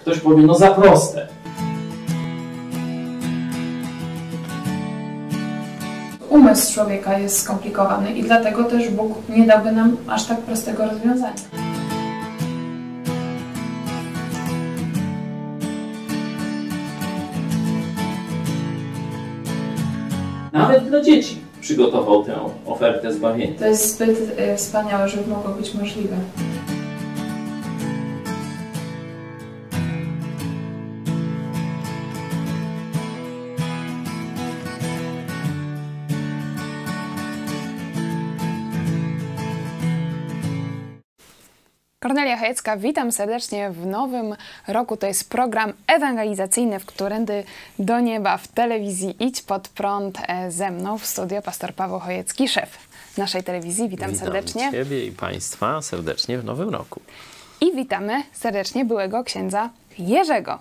Ktoś powie, no za proste. Umysł człowieka jest skomplikowany i dlatego też Bóg nie dałby nam aż tak prostego rozwiązania. Nawet dla dzieci przygotował tę ofertę zbawienia. To jest zbyt wspaniałe, żeby mogło być możliwe. Kornelia Chojecka, witam serdecznie w nowym roku. To jest program ewangelizacyjny w Którędy do Nieba w telewizji Idź Pod Prąd. Ze mną w studio pastor Paweł Chojecki, szef naszej telewizji. Witam serdecznie. Witam Ciebie i Państwa serdecznie w nowym roku. I witamy serdecznie byłego księdza Jerzego.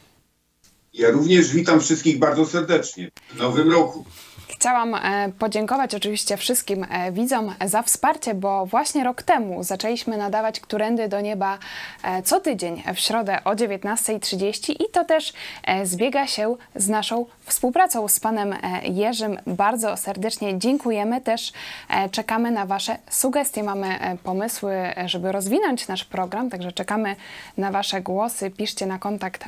Ja również witam wszystkich bardzo serdecznie w nowym roku. Chciałam podziękować oczywiście wszystkim widzom za wsparcie, bo właśnie rok temu zaczęliśmy nadawać Którędy do Nieba co tydzień w środę o 19:30 i to też zbiega się z naszą współpracą z panem Jerzym. Bardzo serdecznie dziękujemy. Też czekamy na Wasze sugestie. Mamy pomysły, żeby rozwinąć nasz program, także czekamy na Wasze głosy. Piszcie na kontakt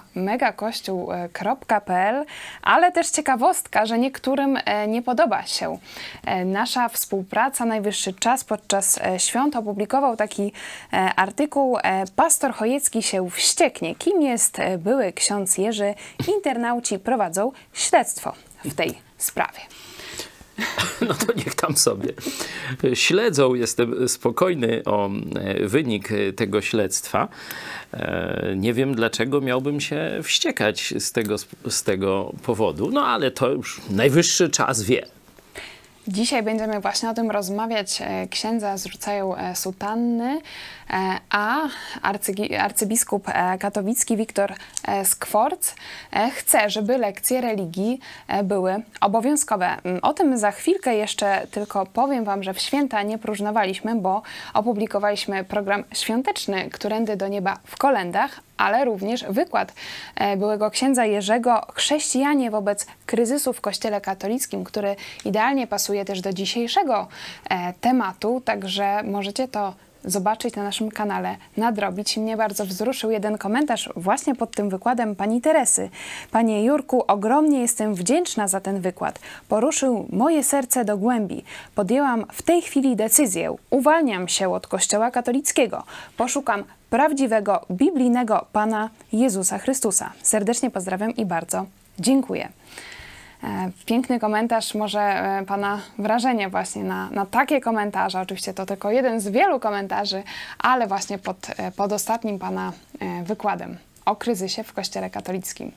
@megakościół.pl, ale też ciekawostka, że niektórym nie podoba się nasza współpraca. Najwyższy czas podczas świąt opublikował taki artykuł Pastor Chojecki się wścieknie. Kim jest były ksiądz Jerzy? Internauci prowadzą śledztwo w tej sprawie. No to niech tam sobie śledzą. Jestem spokojny o wynik tego śledztwa. Nie wiem, dlaczego miałbym się wściekać z tego powodu. No ale to już najwyższy czas wie. Dzisiaj będziemy właśnie o tym rozmawiać. Księdza zrzucają sutanny, a arcybiskup katowicki Wiktor Skworc chce, żeby lekcje religii były obowiązkowe. O tym za chwilkę jeszcze tylko powiem Wam, że w święta nie próżnowaliśmy, bo opublikowaliśmy program świąteczny Którędy do Nieba w kolendach, ale również wykład byłego księdza Jerzego Chrześcijanie wobec kryzysu w Kościele katolickim, który idealnie pasuje też do dzisiejszego tematu, także możecie to zobaczyć na naszym kanale, nadrobić. Mnie bardzo wzruszył jeden komentarz właśnie pod tym wykładem pani Teresy. Panie Jurku, ogromnie jestem wdzięczna za ten wykład. Poruszył moje serce do głębi. Podjęłam w tej chwili decyzję. Uwalniam się od Kościoła katolickiego. Poszukam prawdziwego, biblijnego Pana Jezusa Chrystusa. Serdecznie pozdrawiam i bardzo dziękuję. Piękny komentarz, może Pana wrażenie właśnie na takie komentarze. Oczywiście to tylko jeden z wielu komentarzy, ale właśnie pod ostatnim Pana wykładem o kryzysie w Kościele katolickim.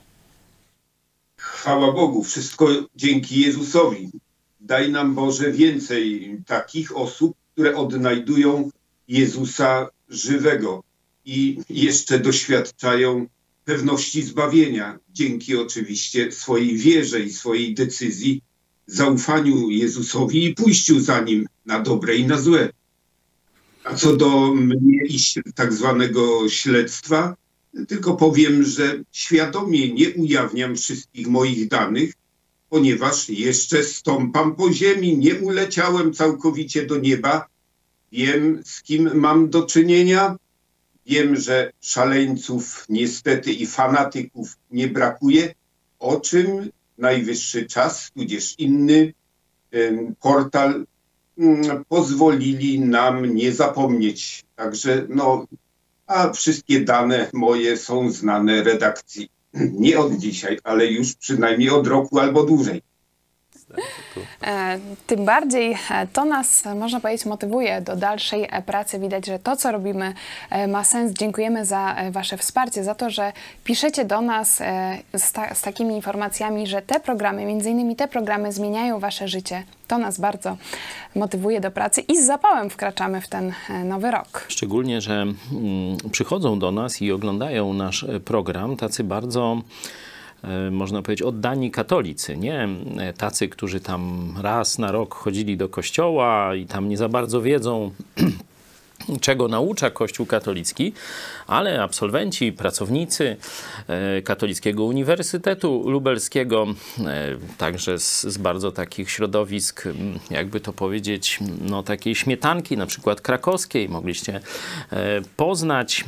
Chwała Bogu, wszystko dzięki Jezusowi. Daj nam, Boże, więcej takich osób, które odnajdują Jezusa żywego i jeszcze doświadczają pewności zbawienia, dzięki oczywiście swojej wierze i swojej decyzji, zaufaniu Jezusowi i pójściu za Nim na dobre i na złe. A co do mnie i tak zwanego śledztwa, tylko powiem, że świadomie nie ujawniam wszystkich moich danych, ponieważ jeszcze stąpam po ziemi, nie uleciałem całkowicie do nieba, wiem, z kim mam do czynienia. Wiem, że szaleńców niestety i fanatyków nie brakuje, o czym najwyższy czas, tudzież inny portal pozwolili nam nie zapomnieć. Także no, a wszystkie dane moje są znane redakcji. Nie od dzisiaj, ale już przynajmniej od roku albo dłużej. Tym bardziej to nas, można powiedzieć, motywuje do dalszej pracy. Widać, że to, co robimy, ma sens. Dziękujemy za Wasze wsparcie, za to, że piszecie do nas z takimi informacjami, że te programy, między innymi te programy zmieniają Wasze życie. To nas bardzo motywuje do pracy i z zapałem wkraczamy w ten nowy rok. Szczególnie, że przychodzą do nas i oglądają nasz program tacy bardzo, można powiedzieć, oddani katolicy, nie tacy, którzy tam raz na rok chodzili do kościoła i tam nie za bardzo wiedzą, czego naucza Kościół katolicki, ale absolwenci, pracownicy Katolickiego Uniwersytetu Lubelskiego, także z bardzo takich środowisk, jakby to powiedzieć, no takiej śmietanki, na przykład krakowskiej, mogliście poznać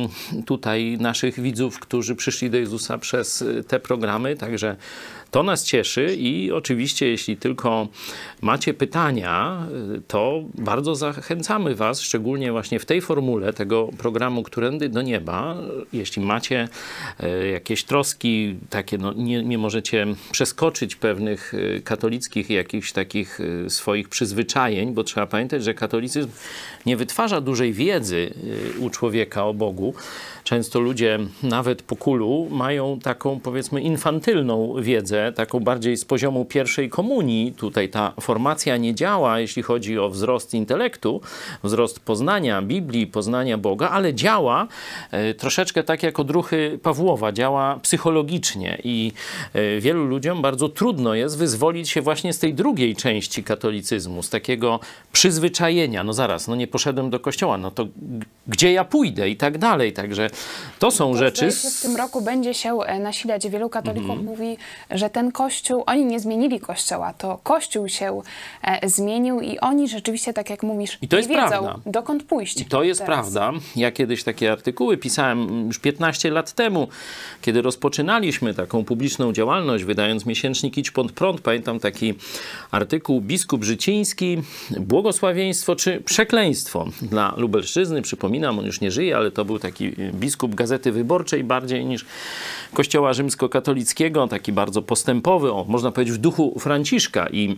tutaj naszych widzów, którzy przyszli do Jezusa przez te programy, także to nas cieszy i oczywiście, jeśli tylko macie pytania, to bardzo zachęcamy Was, szczególnie właśnie w tej formule tego programu Którędy do Nieba. Jeśli macie jakieś troski takie, no nie możecie przeskoczyć pewnych katolickich jakichś takich swoich przyzwyczajeń, bo trzeba pamiętać, że katolicyzm nie wytwarza dużej wiedzy u człowieka o Bogu. Często ludzie nawet po kulu mają taką, powiedzmy, infantylną wiedzę, taką bardziej z poziomu pierwszej komunii. Tutaj ta formacja nie działa, jeśli chodzi o wzrost intelektu, wzrost poznania Biblii, poznania Boga, ale działa troszeczkę tak jak odruchy Pawłowa, działa psychologicznie i wielu ludziom bardzo trudno jest wyzwolić się właśnie z tej drugiej części katolicyzmu, z takiego przyzwyczajenia. No zaraz, no nie poszedłem do kościoła, no to gdzie ja pójdę i tak dalej. Także to są rzeczy... W tym roku będzie się nasilać. Wielu katolików mówi, że ten kościół, oni nie zmienili kościoła, to kościół się zmienił i oni rzeczywiście, tak jak mówisz, I to nie jest wiedzą, prawda. dokąd pójść. I to jest teraz. prawda. Ja kiedyś takie artykuły pisałem już 15 lat temu, kiedy rozpoczynaliśmy taką publiczną działalność, wydając miesięcznik Idź Pod Prąd. Pamiętam taki artykuł Biskup Życiński, błogosławieństwo czy przekleństwo dla Lubelszczyzny. Przypominam, on już nie żyje, ale to był taki biskup Gazety Wyborczej bardziej niż Kościoła Rzymskokatolickiego, taki bardzo postępowy, można powiedzieć w duchu Franciszka i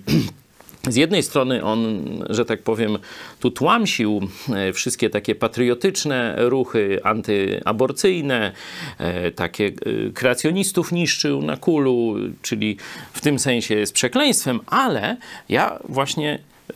z jednej strony on, że tak powiem, tu tłamsił wszystkie takie patriotyczne ruchy antyaborcyjne, takie kreacjonistów niszczył na kulu, czyli w tym sensie jest przekleństwem, ale ja właśnie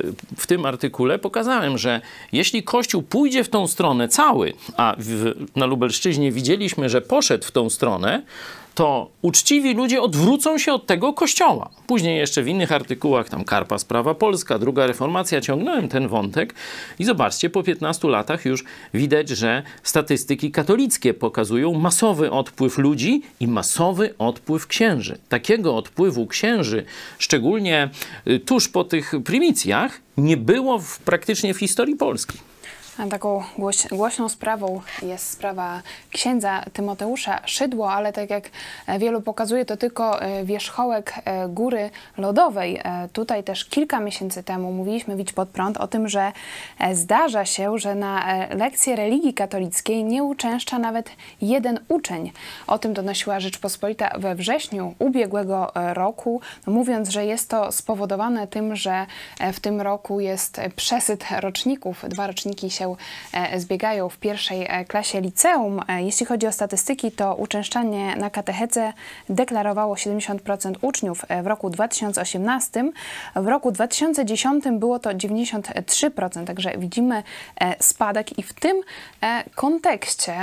w tym artykule pokazałem, że jeśli Kościół pójdzie w tą stronę cały, a na Lubelszczyźnie widzieliśmy, że poszedł w tą stronę, to uczciwi ludzie odwrócą się od tego kościoła. Później jeszcze w innych artykułach, tam Karpa Sprawa Polska, Druga Reformacja, ciągnąłem ten wątek i zobaczcie, po 15 latach już widać, że statystyki katolickie pokazują masowy odpływ ludzi i masowy odpływ księży. Takiego odpływu księży, szczególnie tuż po tych prymicjach, nie było praktycznie w historii Polski. Taką głośną sprawą jest sprawa księdza Tymoteusza Szydło, ale tak jak wielu pokazuje, to tylko wierzchołek góry lodowej. Tutaj też kilka miesięcy temu mówiliśmy w Idź Pod Prąd o tym, że zdarza się, że na lekcje religii katolickiej nie uczęszcza nawet jeden uczeń. O tym donosiła Rzeczpospolita we wrześniu ubiegłego roku, mówiąc, że jest to spowodowane tym, że w tym roku jest przesyt roczników. 2 roczniki się zbiegają w pierwszej klasie liceum. Jeśli chodzi o statystyki, to uczęszczanie na katechezę deklarowało 70% uczniów w roku 2018. W roku 2010 było to 93%, także widzimy spadek i w tym kontekście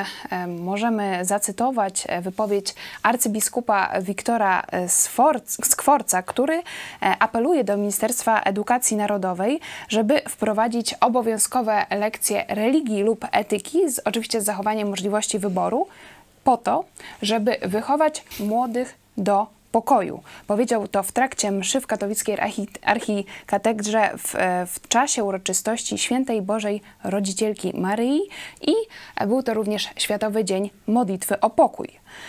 możemy zacytować wypowiedź arcybiskupa Wiktora Skworca, który apeluje do Ministerstwa Edukacji Narodowej, żeby wprowadzić obowiązkowe lekcje religii lub etyki, oczywiście z zachowaniem możliwości wyboru, po to, żeby wychować młodych do pokoju. Powiedział to w trakcie mszy w katowickiej archikatedrze w czasie uroczystości Świętej Bożej Rodzicielki Maryi i był to również Światowy Dzień Modlitwy o Pokój.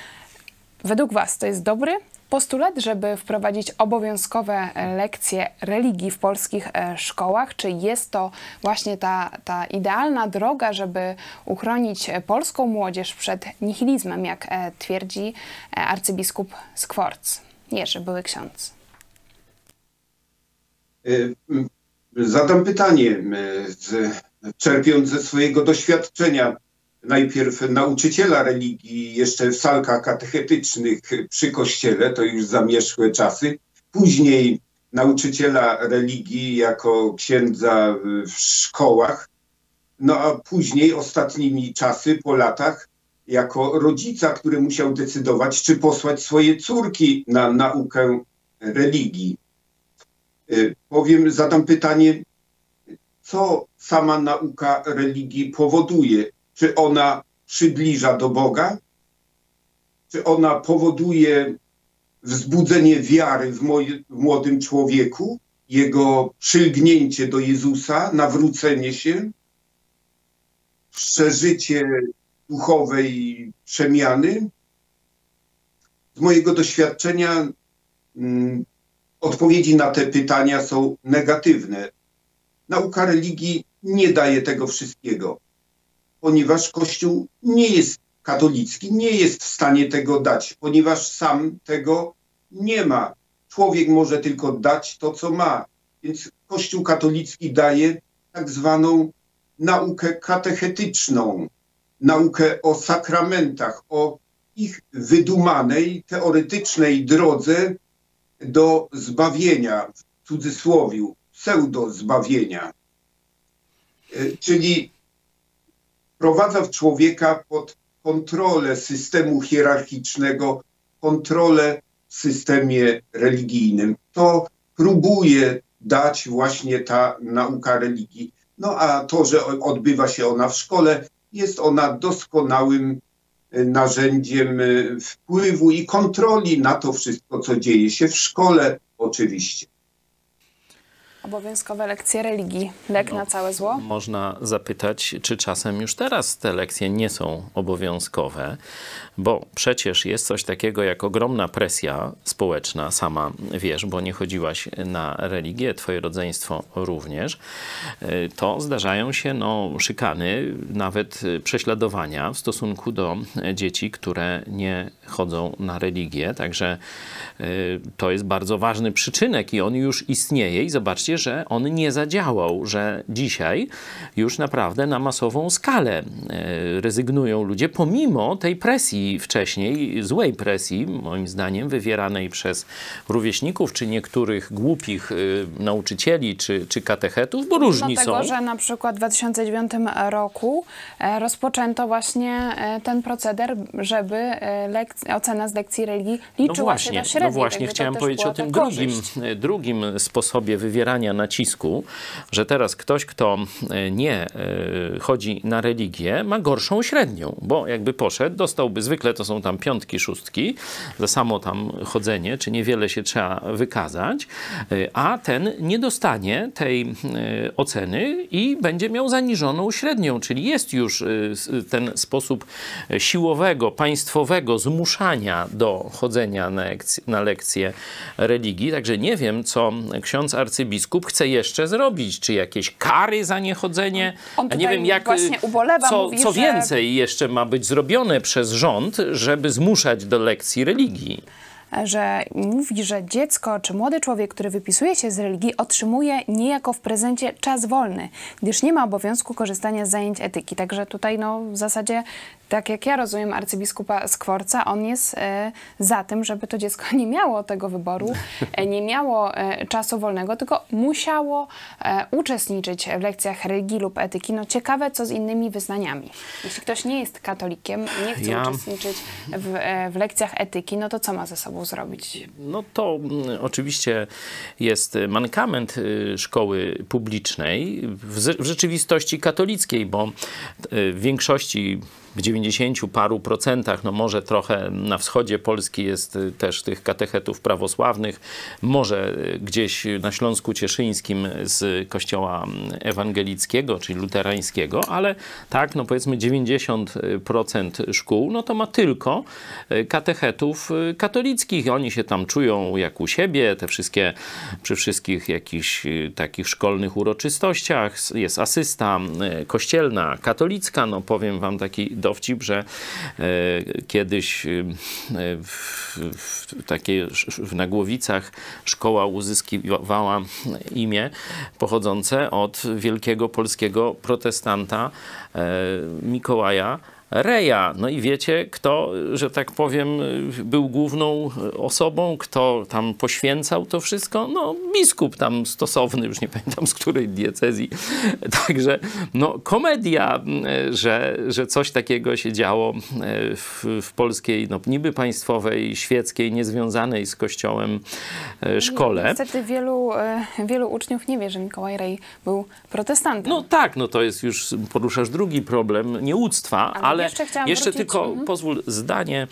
Według Was to jest dobry postulat, żeby wprowadzić obowiązkowe lekcje religii w polskich szkołach? Czy jest to właśnie ta idealna droga, żeby uchronić polską młodzież przed nihilizmem, jak twierdzi arcybiskup Skworc? Jerzy, były ksiądz. Zadam pytanie, czerpiąc ze swojego doświadczenia. Najpierw nauczyciela religii jeszcze w salkach katechetycznych przy kościele, to już zamierzchłe czasy. Później nauczyciela religii jako księdza w szkołach. No a później ostatnimi czasy, po latach, jako rodzica, który musiał decydować, czy posłać swoje córki na naukę religii. Zadam pytanie, co sama nauka religii powoduje. Czy ona przybliża do Boga? Czy ona powoduje wzbudzenie wiary w młodym człowieku, jego przylgnięcie do Jezusa, nawrócenie się, przeżycie duchowej przemiany? Z mojego doświadczenia odpowiedzi na te pytania są negatywne. Nauka religii nie daje tego wszystkiego, ponieważ Kościół nie jest katolicki, nie jest w stanie tego dać, ponieważ sam tego nie ma. Człowiek może tylko dać to, co ma. Więc Kościół katolicki daje tak zwaną naukę katechetyczną, naukę o sakramentach, o ich wydumanej, teoretycznej drodze do zbawienia, w cudzysłowiu, pseudo-zbawienia. Czyli wprowadza w człowieka pod kontrolę systemu hierarchicznego, kontrolę w systemie religijnym. To próbuje dać właśnie ta nauka religii. No a to, że odbywa się ona w szkole, jest ona doskonałym narzędziem wpływu i kontroli na to wszystko, co dzieje się w szkole, oczywiście. Obowiązkowe lekcje religii. Lek na całe zło? Można zapytać, czy czasem już teraz te lekcje nie są obowiązkowe, bo przecież jest coś takiego jak ogromna presja społeczna, sama wiesz, bo nie chodziłaś na religię, twoje rodzeństwo również. To zdarzają się szykany, nawet prześladowania w stosunku do dzieci, które nie chodzą na religię. Także to jest bardzo ważny przyczynek i on już istnieje i zobaczcie, że on nie zadziałał, że dzisiaj już naprawdę na masową skalę rezygnują ludzie, pomimo tej presji wcześniej, złej presji, moim zdaniem, wywieranej przez rówieśników, czy niektórych głupich nauczycieli, czy katechetów, bo różni są. Dlatego, że na przykład w 2009 roku rozpoczęto właśnie ten proceder, żeby ocena z lekcji religii liczyła się do średniej. No właśnie, chciałem powiedzieć o tym drugim sposobie wywierania nacisku, że teraz ktoś, kto nie chodzi na religię, ma gorszą średnią, bo jakby poszedł, dostałby, zwykle to są tam 5, 6 za samo tam chodzenie, czy niewiele się trzeba wykazać, a ten nie dostanie tej oceny i będzie miał zaniżoną średnią, czyli jest już ten sposób siłowego, państwowego zmuszania do chodzenia na lekcje religii. Także nie wiem, co ksiądz arcybiskup chce jeszcze zrobić. Czy jakieś kary za niechodzenie? A nie wiem, jak, ubolewa, co więcej jeszcze ma być zrobione przez rząd, żeby zmuszać do lekcji religii. Że mówi, że dziecko czy młody człowiek, który wypisuje się z religii, otrzymuje niejako w prezencie czas wolny, gdyż nie ma obowiązku korzystania z zajęć etyki. Także tutaj w zasadzie, tak jak ja rozumiem arcybiskupa Skworca, on jest za tym, żeby to dziecko nie miało tego wyboru, nie miało czasu wolnego, tylko musiało uczestniczyć w lekcjach religii lub etyki. Ciekawe, co z innymi wyznaniami. Jeśli ktoś nie jest katolikiem, nie chce uczestniczyć w lekcjach etyki, to co ma ze sobą zrobić? To oczywiście jest mankament szkoły publicznej w rzeczywistości katolickiej, bo w większości, w 90 paru procentach, może trochę na wschodzie Polski jest też tych katechetów prawosławnych, może gdzieś na Śląsku Cieszyńskim z kościoła ewangelickiego, czyli luterańskiego, ale tak, powiedzmy 90% szkół, to ma tylko katechetów katolickich. Oni się tam czują jak u siebie, przy wszystkich jakichś takich szkolnych uroczystościach jest asysta kościelna, katolicka. Powiem wam taki dowcip, że kiedyś na Głowicach szkoła uzyskiwała imię pochodzące od wielkiego polskiego protestanta Mikołaja Reja. No i wiecie, kto, że tak powiem, był główną osobą, kto tam poświęcał to wszystko? No biskup tam stosowny, już nie pamiętam z której diecezji. Także no komedia, że coś takiego się działo w polskiej, no niby państwowej, świeckiej, niezwiązanej z Kościołem szkole. Niestety wielu uczniów nie wie, że Mikołaj Rej był protestantem. No tak, no to jest już, poruszasz drugi problem nieuctwa, ale jeszcze tylko pozwól zdanie.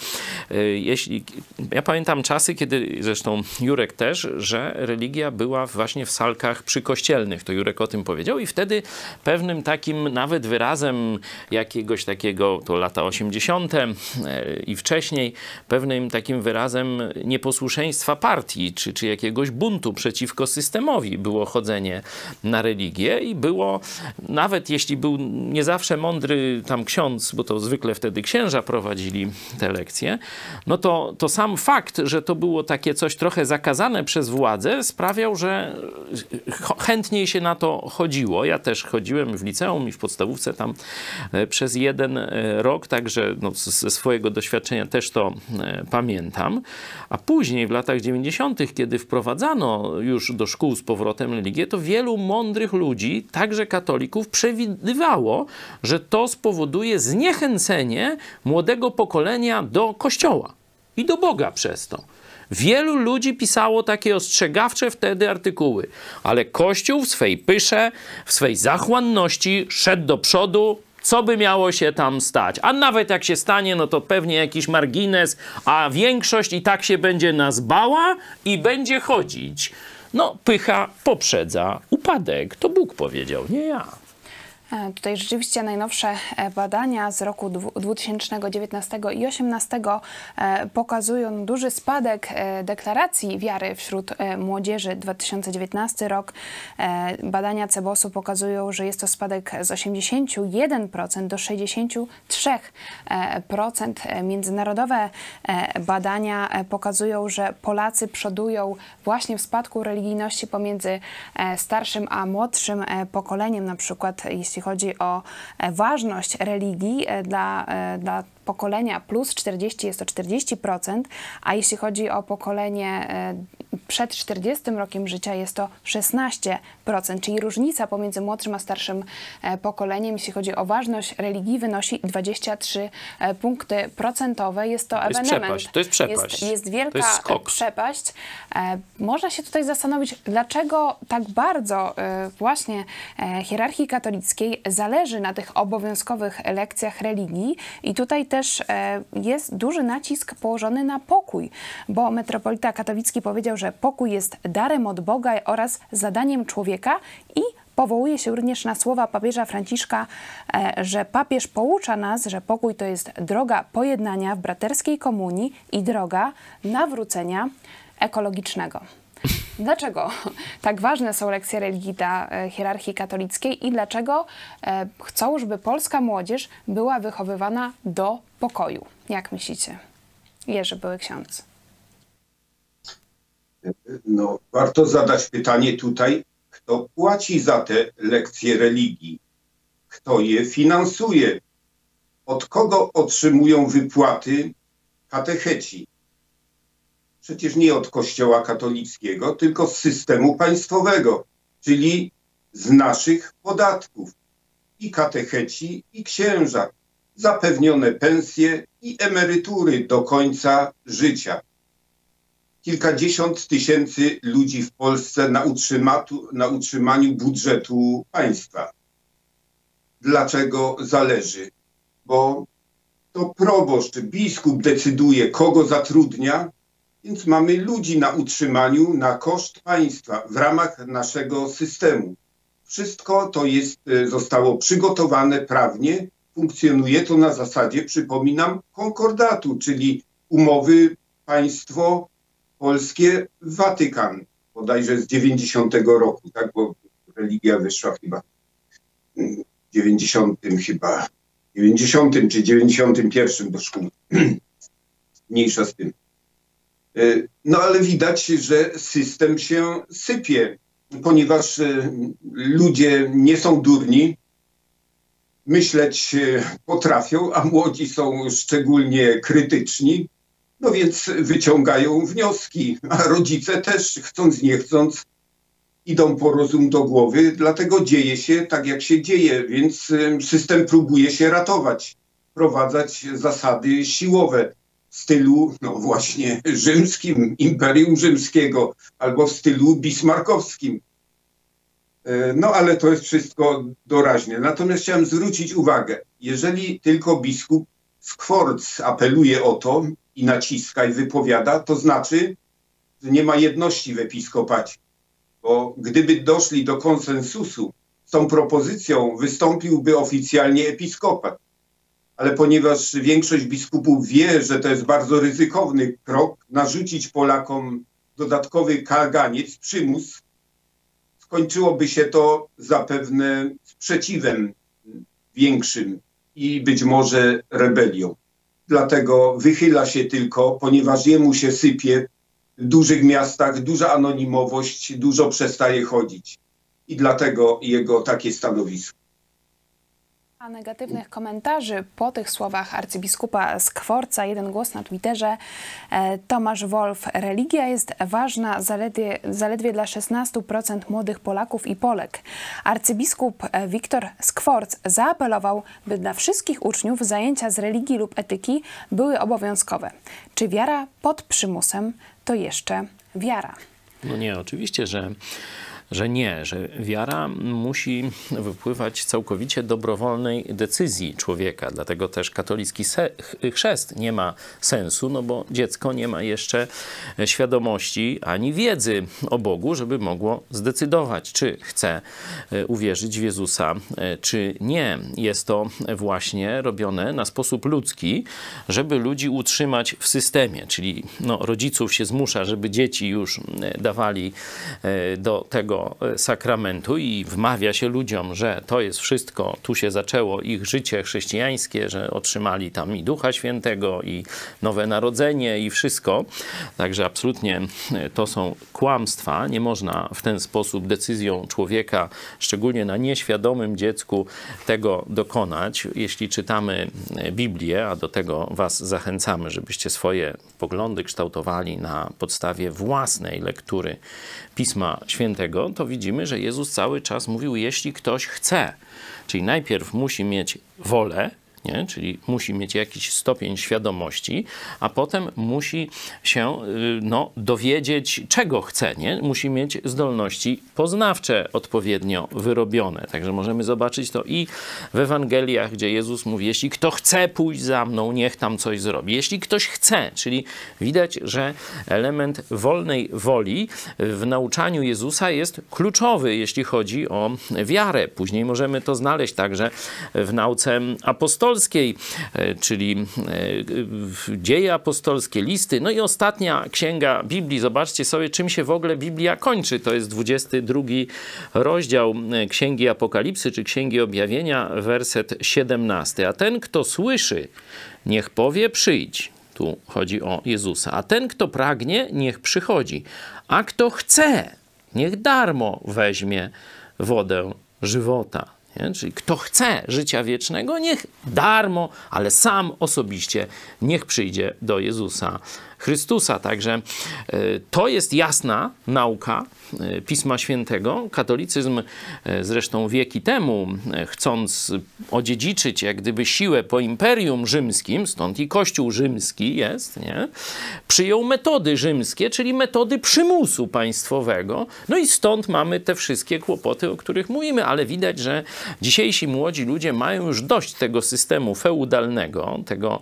Ja pamiętam czasy, kiedy, zresztą Jurek też, że religia była właśnie w salkach przykościelnych. To Jurek o tym powiedział i wtedy pewnym takim nawet wyrazem jakiegoś takiego, to lata 80. I wcześniej, pewnym takim wyrazem nieposłuszeństwa partii, czy jakiegoś buntu przeciwko systemowi było chodzenie na religię i było, nawet jeśli był nie zawsze mądry tam ksiądz, bo to zwykle wtedy księża prowadzili te lekcje, no to sam fakt, że to było takie coś trochę zakazane przez władzę, sprawiał, że chętniej się na to chodziło. Ja też chodziłem w liceum i w podstawówce tam przez 1 rok, także no, ze swojego doświadczenia też to pamiętam. A później w latach 90., kiedy wprowadzano już do szkół z powrotem religię, to wielu mądrych ludzi, także katolików, przewidywało, że to spowoduje zniechęcenie młodego pokolenia do Kościoła i do Boga przez to. Wielu ludzi pisało takie ostrzegawcze wtedy artykuły, ale Kościół w swej pysze, w swej zachłanności szedł do przodu, co by miało się tam stać. A nawet jak się stanie, no to pewnie jakiś margines, a większość i tak się będzie nas bała i będzie chodzić. No, pycha poprzedza upadek. To Bóg powiedział, nie ja. Tutaj rzeczywiście najnowsze badania z roku 2019 i 2018 pokazują duży spadek deklaracji wiary wśród młodzieży. 2019 rok. Badania CBOS-u pokazują, że jest to spadek z 81% do 63%. Międzynarodowe badania pokazują, że Polacy przodują właśnie w spadku religijności pomiędzy starszym a młodszym pokoleniem. Na przykład jeśli chodzi o ważność religii dla pokolenia plus 40 jest to 40%, a jeśli chodzi o pokolenie przed 40 rokiem życia jest to 16%, czyli różnica pomiędzy młodszym a starszym pokoleniem, jeśli chodzi o ważność religii, wynosi 23 punkty procentowe. Jest to ewenement. To jest przepaść. Jest wielka przepaść. Można się tutaj zastanowić, dlaczego tak bardzo właśnie hierarchii katolickiej zależy na tych obowiązkowych lekcjach religii i tutaj też jest duży nacisk położony na pokój, bo metropolita katowicki powiedział, że pokój jest darem od Boga oraz zadaniem człowieka i powołuje się również na słowa papieża Franciszka, że papież poucza nas, że pokój to jest droga pojednania w braterskiej komunii i droga nawrócenia ekologicznego. Dlaczego tak ważne są lekcje religii dla hierarchii katolickiej i dlaczego chcą, żeby polska młodzież była wychowywana do pokoju? Jak myślicie? Jerzy, były ksiądz. No, warto zadać pytanie tutaj, kto płaci za te lekcje religii? Kto je finansuje? Od kogo otrzymują wypłaty katecheci? Przecież nie od Kościoła katolickiego, tylko z systemu państwowego, czyli z naszych podatków. I katecheci, i księża. Zapewnione pensje i emerytury do końca życia. Kilkadziesiąt tysięcy ludzi w Polsce na utrzymaniu budżetu państwa. Dlaczego zależy? Bo to proboszcz, biskup decyduje, kogo zatrudnia, więc mamy ludzi na utrzymaniu na koszt państwa w ramach naszego systemu. Wszystko to zostało przygotowane prawnie, funkcjonuje to na zasadzie, przypominam, konkordatu, czyli umowy państwo polskie, Watykan, bodajże z 90 roku, tak, bo religia wyszła chyba w 90 czy 91 do szkół. Mniejsza z tym. No ale widać, że system się sypie, ponieważ ludzie nie są durni, myśleć potrafią, a młodzi są szczególnie krytyczni, no więc wyciągają wnioski, a rodzice też, chcąc nie chcąc, idą po rozum do głowy, dlatego dzieje się tak, jak się dzieje, więc system próbuje się ratować, wprowadzać zasady siłowe w stylu, no właśnie, rzymskim, Imperium Rzymskiego, albo w stylu bismarckowskim. No ale to jest wszystko doraźne. Natomiast chciałem zwrócić uwagę, jeżeli tylko biskup Skworc apeluje o to i naciska i wypowiada, to znaczy, że nie ma jedności w episkopacie. Bo gdyby doszli do konsensusu z tą propozycją, wystąpiłby oficjalnie episkopat. Ale ponieważ większość biskupów wie, że to jest bardzo ryzykowny krok, narzucić Polakom dodatkowy kaganiec, przymus, skończyłoby się to zapewne sprzeciwem większym i być może rebelią. Dlatego wychyla się tylko, ponieważ jemu się sypie w dużych miastach, duża anonimowość, dużo przestaje chodzić. I dlatego jego takie stanowisko. A negatywnych komentarzy po tych słowach arcybiskupa Skworca, jeden głos na Twitterze. Tomasz Wolf. Religia jest ważna zaledwie dla 16% młodych Polaków i Polek. Arcybiskup Wiktor Skworc zaapelował, by dla wszystkich uczniów zajęcia z religii lub etyki były obowiązkowe. Czy wiara pod przymusem to jeszcze wiara? No nie, oczywiście, że nie, że wiara musi wypływać z całkowicie dobrowolnej decyzji człowieka. Dlatego też katolicki chrzest nie ma sensu, no bo dziecko nie ma jeszcze świadomości ani wiedzy o Bogu, żeby mogło zdecydować, czy chce uwierzyć w Jezusa, czy nie. Jest to właśnie robione na sposób ludzki, żeby ludzi utrzymać w systemie, czyli no, rodziców się zmusza, żeby dzieci już dawali do tego sakramentu i wmawia się ludziom, że to jest wszystko, tu się zaczęło ich życie chrześcijańskie, że otrzymali tam i Ducha Świętego, i nowe narodzenie, i wszystko. Także absolutnie to są kłamstwa. Nie można w ten sposób decyzją człowieka, szczególnie na nieświadomym dziecku, tego dokonać. Jeśli czytamy Biblię, a do tego was zachęcamy, żebyście swoje poglądy kształtowali na podstawie własnej lektury Pisma Świętego, to widzimy, że Jezus cały czas mówił, jeśli ktoś chce. Czyli najpierw musi mieć wolę, nie? Czyli musi mieć jakiś stopień świadomości, a potem musi się dowiedzieć, czego chce. Nie? Musi mieć zdolności poznawcze odpowiednio wyrobione. Także możemy zobaczyć to i w Ewangeliach, gdzie Jezus mówi, jeśli kto chce pójść za mną, niech tam coś zrobi. Jeśli ktoś chce, czyli widać, że element wolnej woli w nauczaniu Jezusa jest kluczowy, jeśli chodzi o wiarę. Później możemy to znaleźć także w nauce apostolskiej, czyli Dzieje apostolskie, listy. No i ostatnia księga Biblii. Zobaczcie sobie, czym się w ogóle Biblia kończy. To jest 22 rozdział Księgi Apokalipsy, czy Księgi Objawienia, werset 17. A ten, kto słyszy, niech powie przyjdź. Tu chodzi o Jezusa. A ten, kto pragnie, niech przychodzi. A kto chce, niech darmo weźmie wodę żywota. Nie? Czyli kto chce życia wiecznego, niech darmo, ale sam osobiście niech przyjdzie do Jezusa Chrystusa. Także to jest jasna nauka Pisma Świętego. Katolicyzm zresztą wieki temu, chcąc odziedziczyć jak gdyby siłę po Imperium Rzymskim, stąd i Kościół rzymski jest, nie? Przyjął metody rzymskie, czyli metody przymusu państwowego. No i stąd mamy te wszystkie kłopoty, o których mówimy, ale widać, że dzisiejsi młodzi ludzie mają już dość tego systemu feudalnego, tego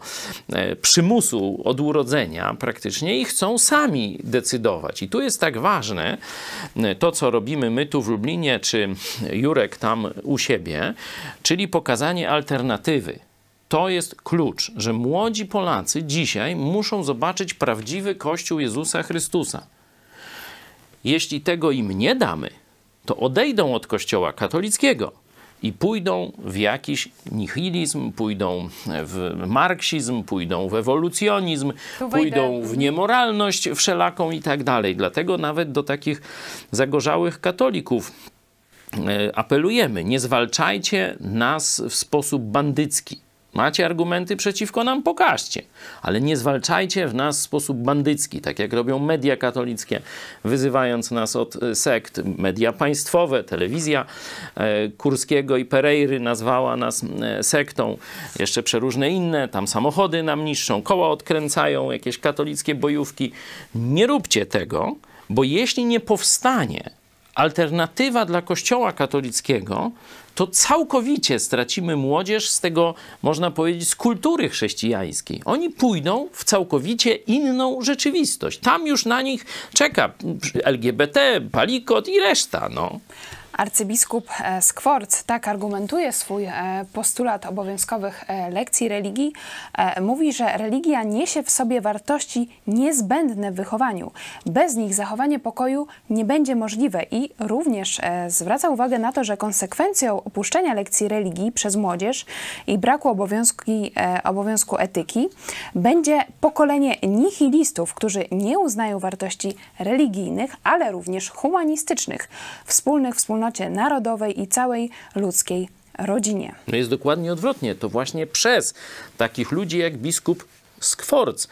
przymusu od urodzenia praktycznie i chcą sami decydować. I tu jest tak ważne to, co robimy my tu w Lublinie, czy Jurek tam u siebie, czyli pokazanie alternatywy. To jest klucz, że młodzi Polacy dzisiaj muszą zobaczyć prawdziwy Kościół Jezusa Chrystusa. Jeśli tego im nie damy, to odejdą od Kościoła katolickiego i pójdą w jakiś nihilizm, pójdą w marksizm, pójdą w ewolucjonizm, pójdą w niemoralność wszelaką i tak dalej. Dlatego nawet do takich zagorzałych katolików apelujemy, nie zwalczajcie nas w sposób bandycki. Macie argumenty przeciwko nam? Pokażcie. Ale nie zwalczajcie w nas w sposób bandycki, tak jak robią media katolickie, wyzywając nas od sekt. Media państwowe, telewizja Kurskiego i Pereiry nazwała nas sektą. Jeszcze przeróżne inne, tam samochody nam niszczą, koła odkręcają, jakieś katolickie bojówki. Nie róbcie tego, bo jeśli nie powstanie alternatywa dla Kościoła katolickiego, to całkowicie stracimy młodzież z tego, można powiedzieć, z kultury chrześcijańskiej. Oni pójdą w całkowicie inną rzeczywistość. Tam już na nich czeka LGBT, palikot i reszta, no. Arcybiskup Skworc tak argumentuje swój postulat obowiązkowych lekcji religii. Mówi, że religia niesie w sobie wartości niezbędne w wychowaniu. Bez nich zachowanie pokoju nie będzie możliwe i również zwraca uwagę na to, że konsekwencją opuszczenia lekcji religii przez młodzież i braku obowiązku etyki będzie pokolenie nihilistów, którzy nie uznają wartości religijnych, ale również humanistycznych, wspólnych wspólnocie narodowej i całej ludzkiej rodzinie. No jest dokładnie odwrotnie. To właśnie przez takich ludzi jak biskup Skworc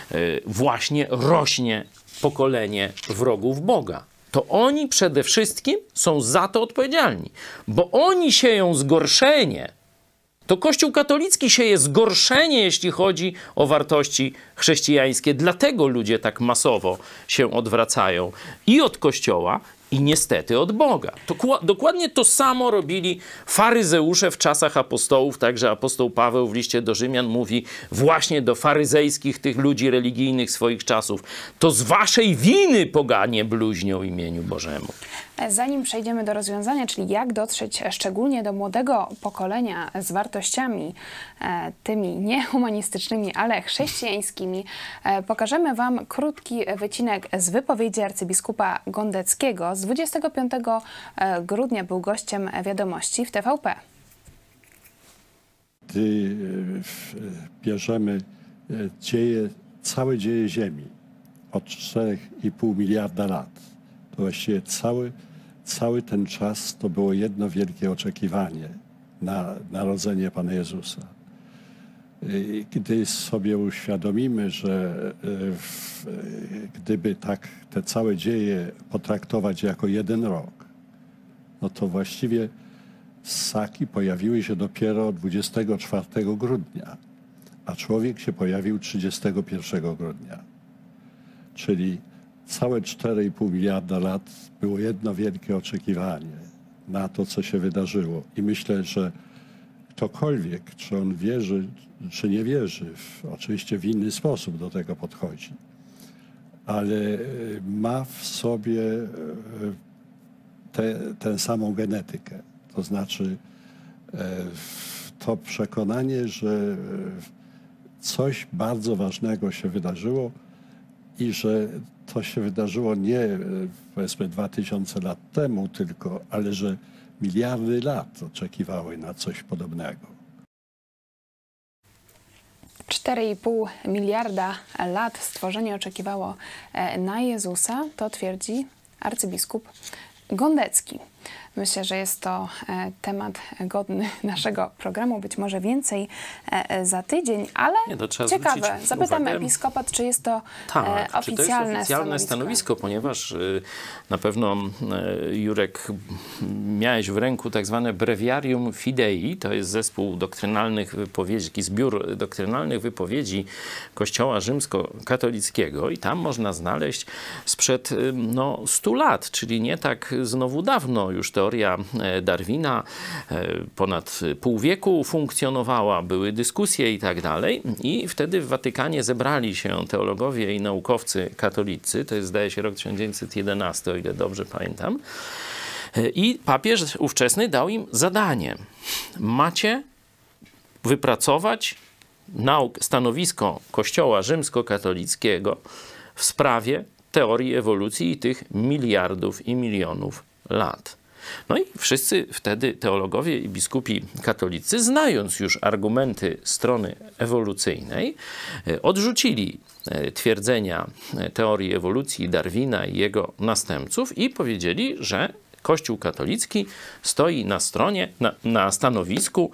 właśnie rośnie pokolenie wrogów Boga. To oni przede wszystkim są za to odpowiedzialni, bo oni sieją zgorszenie. To Kościół katolicki sieje zgorszenie, jeśli chodzi o wartości chrześcijańskie. Dlatego ludzie tak masowo się odwracają i od Kościoła, i niestety od Boga. Dokładnie to samo robili faryzeusze w czasach apostołów, także apostoł Paweł w liście do Rzymian mówi właśnie do faryzejskich tych ludzi religijnych swoich czasów: to z waszej winy poganie bluźnią imieniu Bożemu. Zanim przejdziemy do rozwiązania, czyli jak dotrzeć szczególnie do młodego pokolenia z wartościami tymi nie humanistycznymi, ale chrześcijańskimi, pokażemy wam krótki wycinek z wypowiedzi arcybiskupa Gondeckiego. Z 25 grudnia był gościem Wiadomości w TVP. Gdy bierzemy całe dzieje Ziemi od 4,5 miliarda lat, to właściwie cały ten czas to było jedno wielkie oczekiwanie na narodzenie Pana Jezusa. Gdy sobie uświadomimy, że gdyby tak te całe dzieje potraktować jako jeden rok, no to właściwie ssaki pojawiły się dopiero 24 grudnia, a człowiek się pojawił 31 grudnia. Czyli całe 4,5 miliarda lat było jedno wielkie oczekiwanie na to, co się wydarzyło. I myślę, że ktokolwiek, czy on wierzy, czy nie wierzy, oczywiście w inny sposób do tego podchodzi, ale ma w sobie tę samą genetykę. To znaczy to przekonanie, że coś bardzo ważnego się wydarzyło i że to się wydarzyło nie, powiedzmy, 2000 lat temu tylko, ale że miliardy lat oczekiwały na coś podobnego. 4,5 miliarda lat stworzenie oczekiwało na Jezusa, to twierdzi arcybiskup Gondecki. Myślę, że jest to temat godny naszego programu, być może więcej za tydzień, ale ciekawe. Zapytam episkopat, czy jest to oficjalne stanowisko, ponieważ na pewno, Jurek, miałeś w ręku tak zwane Breviarium Fidei, to jest zespół doktrynalnych wypowiedzi, taki zbiór doktrynalnych wypowiedzi Kościoła rzymskokatolickiego i tam można znaleźć sprzed 100 lat, czyli nie tak znowu dawno już teoria Darwina ponad pół wieku funkcjonowała, były dyskusje i tak dalej. I wtedy w Watykanie zebrali się teologowie i naukowcy katolicy, to jest, zdaje się, rok 1911, o ile dobrze pamiętam. I papież ówczesny dał im zadanie: macie wypracować stanowisko Kościoła rzymskokatolickiego w sprawie teorii ewolucji i tych miliardów i milionów lat. No i wszyscy wtedy teologowie i biskupi katolicy, znając już argumenty strony ewolucyjnej, odrzucili twierdzenia teorii ewolucji Darwina i jego następców i powiedzieli, że Kościół katolicki stoi na stronie, na stanowisku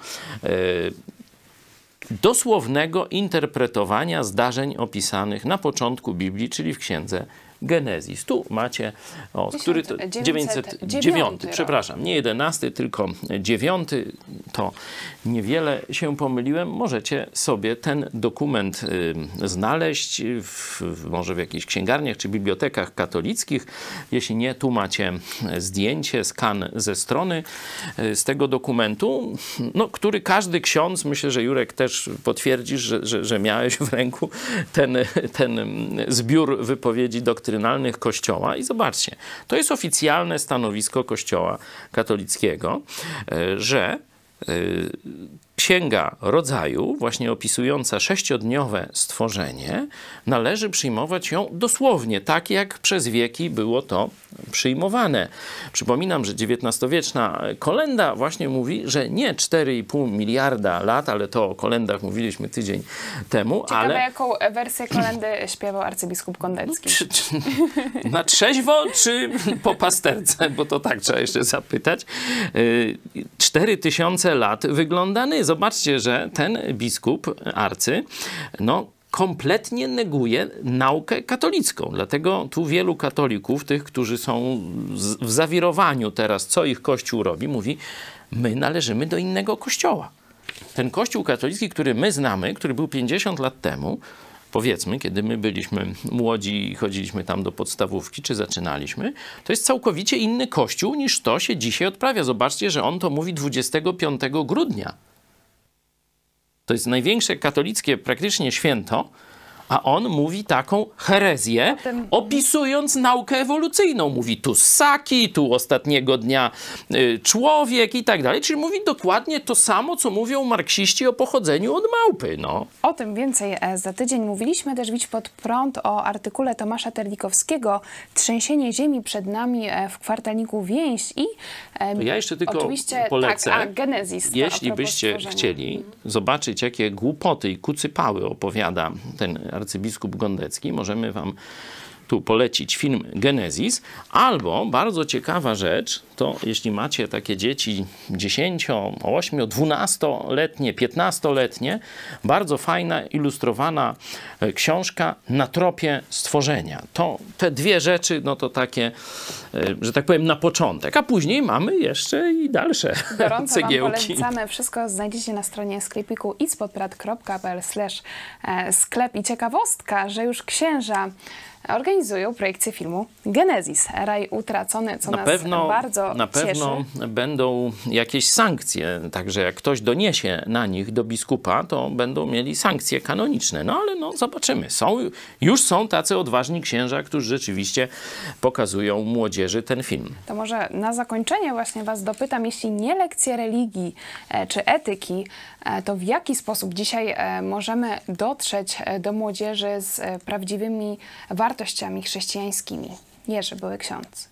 dosłownego interpretowania zdarzeń opisanych na początku Biblii, czyli w księdze Genezis. Tu macie, który to 909, przepraszam, nie 11, tylko 9. To niewiele się pomyliłem. Możecie sobie ten dokument znaleźć może w jakichś księgarniach czy bibliotekach katolickich. Jeśli nie, tu macie zdjęcie, skan ze strony z tego dokumentu, no, który każdy ksiądz, myślę, że Jurek też potwierdzisz, że miałeś w ręku ten zbiór wypowiedzi doktrynalnych Kościoła i zobaczcie, to jest oficjalne stanowisko Kościoła katolickiego, że Księga Rodzaju, właśnie opisująca 6-dniowe stworzenie, należy przyjmować ją dosłownie, tak jak przez wieki było to przyjmowane. Przypominam, że XIX-wieczna kolenda właśnie mówi, że nie 4,5 miliarda lat, ale to o kolendach mówiliśmy tydzień temu. Ciekawe, ale jaką wersję kolendy śpiewał arcybiskup Gondecki. Na trzeźwo, czy po pasterce? Bo to tak trzeba jeszcze zapytać. 4000 lat wyglądany. Zobaczcie, że ten biskup kompletnie neguje naukę katolicką. Dlatego tu wielu katolików, tych, którzy są w zawirowaniu teraz, co ich Kościół robi, mówi, my należymy do innego kościoła. Ten Kościół katolicki, który my znamy, który był 50 lat temu, powiedzmy, kiedy my byliśmy młodzi i chodziliśmy tam do podstawówki, czy zaczynaliśmy, to jest całkowicie inny Kościół, niż to się dzisiaj odprawia. Zobaczcie, że on to mówi 25 grudnia. To jest największe katolickie praktycznie święto, a on mówi taką herezję, opisując naukę ewolucyjną. Mówi tu ssaki, tu ostatniego dnia człowiek i tak dalej. Czyli mówi dokładnie to samo, co mówią marksiści o pochodzeniu od małpy. No. O tym więcej za tydzień. Mówiliśmy też Bić pod prąd o artykule Tomasza Terlikowskiego Trzęsienie ziemi przed nami w kwartalniku Więź i to ja jeszcze tylko oczywiście polecę, tak, Genezis. Jeśli byście chcieli zobaczyć, jakie głupoty i kucypały opowiada ten arcybiskup Gondecki, możemy wam tu polecić film Genezis, albo bardzo ciekawa rzecz, to jeśli macie takie dzieci 10, 8, 12-letnie, 15-letnie, bardzo fajna, ilustrowana książka Na tropie stworzenia. To te dwie rzeczy, no to takie, że tak powiem, na początek, a później mamy jeszcze i dalsze gorąco cegiełki. Wam polecamy. Wszystko znajdziecie na stronie sklepiku ispodprat.pl/sklep. I ciekawostka, że już księża organizują projekcję filmu Genezis, Raj utracony, co nas bardzo Na pewno cieszy. będą jakieś sankcje, także jak ktoś doniesie na nich do biskupa, to będą mieli sankcje kanoniczne. No ale no zobaczymy. Już są tacy odważni księża, którzy rzeczywiście pokazują młodzieży ten film. To może na zakończenie właśnie was dopytam, jeśli nie lekcje religii czy etyki, to w jaki sposób dzisiaj możemy dotrzeć do młodzieży z prawdziwymi wartościami chrześcijańskimi? Jerzy, były ksiądz.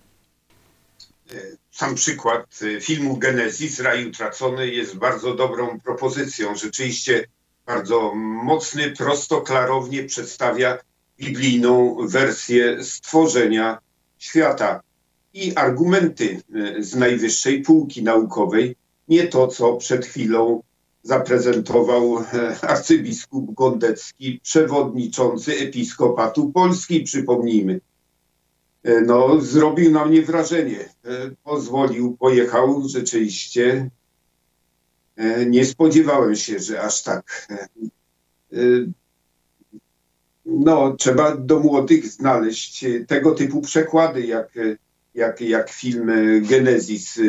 Sam przykład filmu Genezis, Raj utracony, jest bardzo dobrą propozycją. Rzeczywiście bardzo mocny, prosto, klarownie przedstawia biblijną wersję stworzenia świata. I argumenty z najwyższej półki naukowej, nie to, co przed chwilą zaprezentował arcybiskup Gondecki, przewodniczący Episkopatu Polski, przypomnijmy. No, zrobił na mnie wrażenie. Pojechał rzeczywiście. Nie spodziewałem się, że aż tak. No, trzeba do młodych znaleźć tego typu przekłady, jak film Genezis,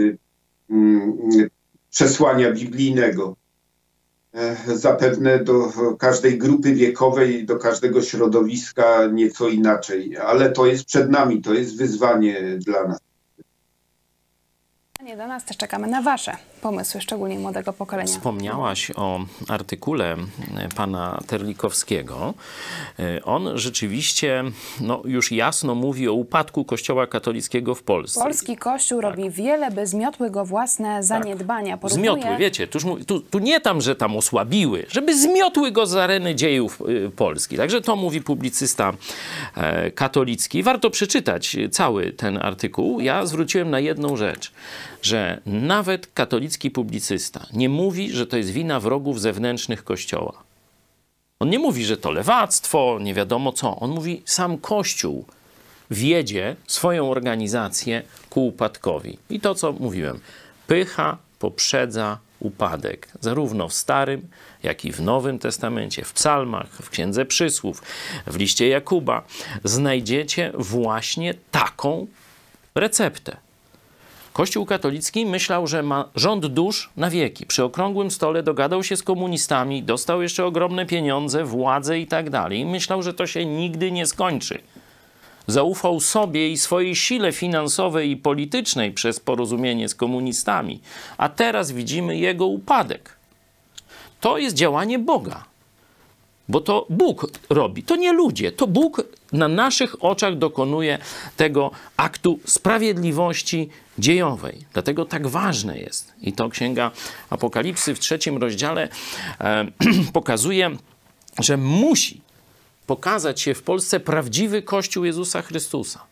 przesłania biblijnego. Zapewne do każdej grupy wiekowej, do każdego środowiska nieco inaczej, ale to jest przed nami, to jest wyzwanie dla nas. Do nas też czekamy na wasze pomysły, szczególnie młodego pokolenia. Wspomniałaś o artykule pana Terlikowskiego. On rzeczywiście już jasno mówi o upadku Kościoła katolickiego w Polsce. Polski Kościół robi wiele, by zmiotły go własne zaniedbania. Zmiotły, wiecie, tu nie tam, że tam osłabiły, żeby zmiotły go z areny dziejów Polski. Także to mówi publicysta katolicki. Warto przeczytać cały ten artykuł. Ja zwróciłem na jedną rzecz, że nawet katolicki publicysta nie mówi, że to jest wina wrogów zewnętrznych Kościoła. On nie mówi, że to lewactwo, nie wiadomo co. On mówi, sam Kościół wiedzie swoją organizację ku upadkowi. I to, co mówiłem, pycha poprzedza upadek. Zarówno w Starym, jak i w Nowym Testamencie, w psalmach, w Księdze Przysłów, w liście Jakuba znajdziecie właśnie taką receptę. Kościół katolicki myślał, że ma rząd dusz na wieki. Przy okrągłym stole dogadał się z komunistami, dostał jeszcze ogromne pieniądze, władzę i tak dalej. Myślał, że to się nigdy nie skończy. Zaufał sobie i swojej sile finansowej i politycznej przez porozumienie z komunistami. A teraz widzimy jego upadek. To jest działanie Boga. Bo to Bóg robi, to nie ludzie, to Bóg na naszych oczach dokonuje tego aktu sprawiedliwości dziejowej. Dlatego tak ważne jest. I to Księga Apokalipsy w 3 rozdziale pokazuje, że musi pokazać się w Polsce prawdziwy Kościół Jezusa Chrystusa.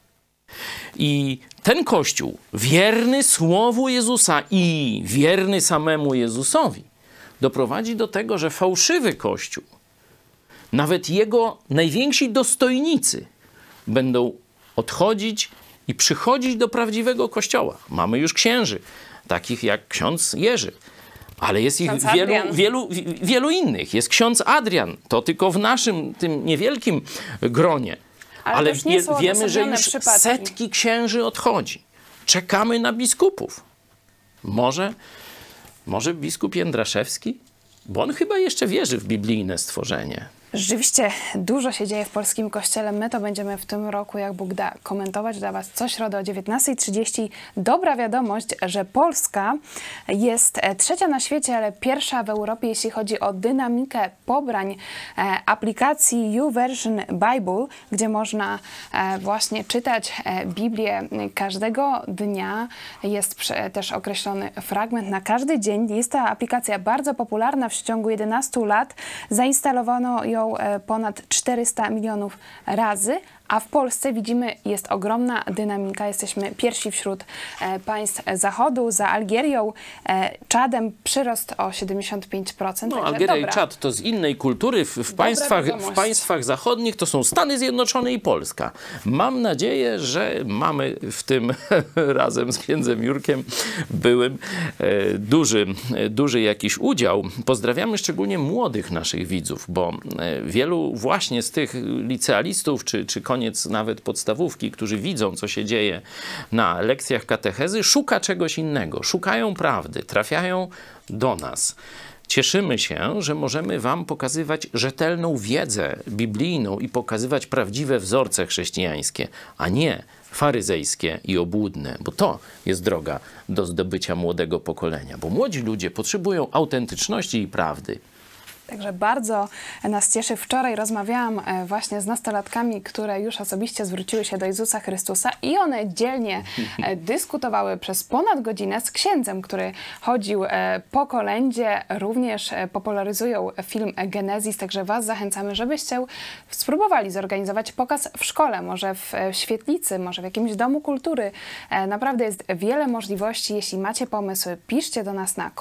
I ten Kościół, wierny Słowu Jezusa i wierny samemu Jezusowi, doprowadzi do tego, że fałszywy Kościół, nawet jego najwięksi dostojnicy będą odchodzić i przychodzić do prawdziwego Kościoła. Mamy już księży, takich jak ksiądz Jerzy, ale jest ich wielu innych. Jest ksiądz Adrian, to tylko w naszym tym niewielkim gronie. Ale wiemy, że już setki księży odchodzi. Czekamy na biskupów. Może biskup Jędraszewski? Bo on chyba jeszcze wierzy w biblijne stworzenie. Rzeczywiście dużo się dzieje w polskim kościele. My to będziemy w tym roku, jak Bóg da, komentować dla was co środę o 19:30. Dobra wiadomość, że Polska jest trzecia na świecie, ale pierwsza w Europie, jeśli chodzi o dynamikę pobrań aplikacji YouVersion Bible, gdzie można właśnie czytać Biblię każdego dnia. Jest też określony fragment na każdy dzień. Jest ta aplikacja bardzo popularna. W ciągu 11 lat zainstalowano ją ponad 400 milionów razy, a w Polsce widzimy, jest ogromna dynamika. Jesteśmy pierwsi wśród państw Zachodu, za Algierią, Czadem przyrost o 75%. No, Algieria i Czad to z innej kultury. W państwach zachodnich to są Stany Zjednoczone i Polska. Mam nadzieję, że mamy w tym razem z księdzem Jurkiem byłym duży jakiś udział. Pozdrawiamy szczególnie młodych naszych widzów, bo wielu właśnie z tych licealistów czy koniec nawet podstawówki, którzy widzą, co się dzieje na lekcjach katechezy, szuka czegoś innego. Szukają prawdy, trafiają do nas. Cieszymy się, że możemy wam pokazywać rzetelną wiedzę biblijną i pokazywać prawdziwe wzorce chrześcijańskie, a nie faryzejskie i obłudne, bo to jest droga do zdobycia młodego pokolenia, bo młodzi ludzie potrzebują autentyczności i prawdy. Także bardzo nas cieszy. Wczoraj rozmawiałam właśnie z nastolatkami, które już osobiście zwróciły się do Jezusa Chrystusa i one dzielnie dyskutowały przez ponad godzinę z księdzem, który chodził po kolędzie. Również popularyzują film Genezis, także was zachęcamy, żebyście spróbowali zorganizować pokaz w szkole, może w świetlicy, może w jakimś domu kultury. Naprawdę jest wiele możliwości. Jeśli macie pomysły, piszcie do nas na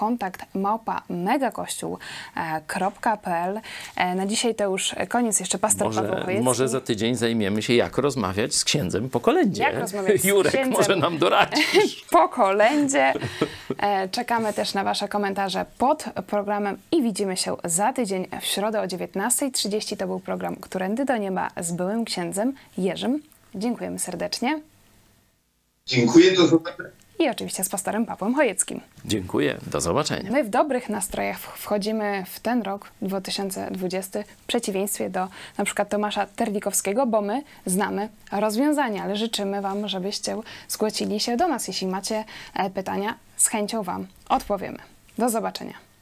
kontakt@megakościół.pl. Na dzisiaj to już koniec. Jeszcze pastor Paweł Chojecki. Może za tydzień zajmiemy się, jak rozmawiać z księdzem po kolędzie. Jak rozmawiać z Jurek księdzem może nam doradzisz. po kolędzie. Czekamy też na wasze komentarze pod programem i widzimy się za tydzień w środę o 19:30. To był program Którędy do Nieba z byłym księdzem Jerzym. Dziękujemy serdecznie. Dziękuję, do zobaczenia. i oczywiście z pastorem Pawłem Chojeckim. Dziękuję, do zobaczenia. My w dobrych nastrojach wchodzimy w ten rok 2020 w przeciwieństwie do na przykład Tomasza Terlikowskiego, bo my znamy rozwiązania, ale życzymy Wam, żebyście zgłosili się do nas. Jeśli macie pytania, z chęcią Wam odpowiemy. Do zobaczenia.